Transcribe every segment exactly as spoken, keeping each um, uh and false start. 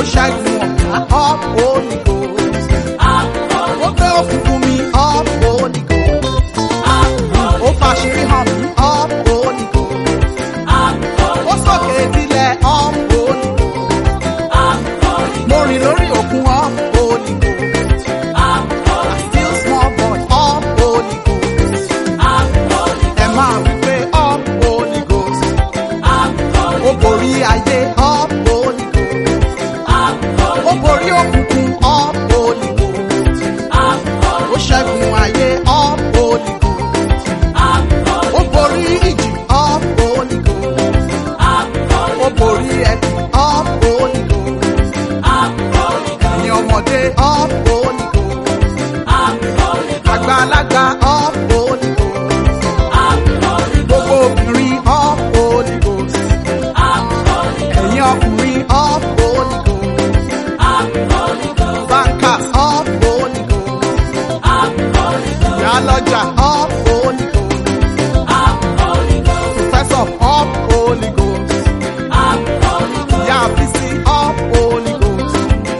ṣẹ́gun ọ̀tá up Holy Ghost. Ó gbé òkùnkùn mi up Holy Ghost. Ó fàṣírí hàn mí up Holy Ghost. Ó sọ̀kè ìdílé up Holy Ghost. Mo rìn lórí òkun up Holy Ghost. I still small boy up Holy Ghost. Ẹ máa wí pé up Holy Ghost. Ó borí ayé up Holy Ghost. Ó borí òkùnkùn up Holy Ghost. Ó ṣẹ́gun ayé up Holy Ghost. Ó borí ìjì up Holy Ghost. Ó borí ẹ̀kún up Holy Ghost. Ẹ̀yin ọmọdé up Holy Ghost. Àgbàlagbà up Holy Ghost. Gbogbo obìnrin up Holy Ghost. Ẹ̀yin ọkùnrin up Holy Ghost. Bankers up Holy Ghost. Ìyálọ́jà up Holy Ghost. Professor up Holy Ghost. Ìyá Bísí up Holy Ghost.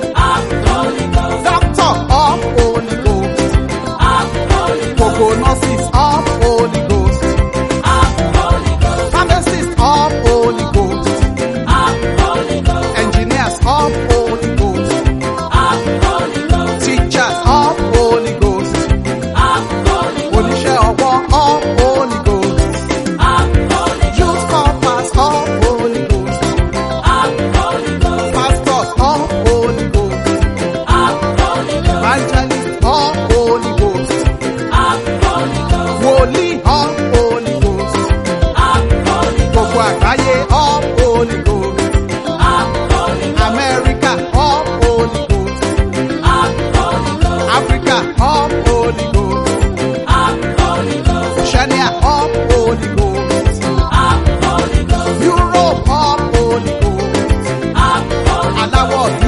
Doctor up Holy Ghost. Gbogbo nurses up Holy Ghost. Pharmacist up Holy Ghost. Engineers up Holy Ghost. Teachers up Holy Ghost. Oníṣẹ́ ọwọ́ up Holy Ghost. Youth corpers up Holy Ghost. Pastors up Holy Ghost. Evangelists up Holy Ghost. Wòlíì up Holy Ghost. Gbogbo àgbáyé up Holy Ghost. America up Holy Ghost. Africa up Holy Ghost. Oceania up Holy Ghost. Europe up Holy Ghost. Aláwọ̀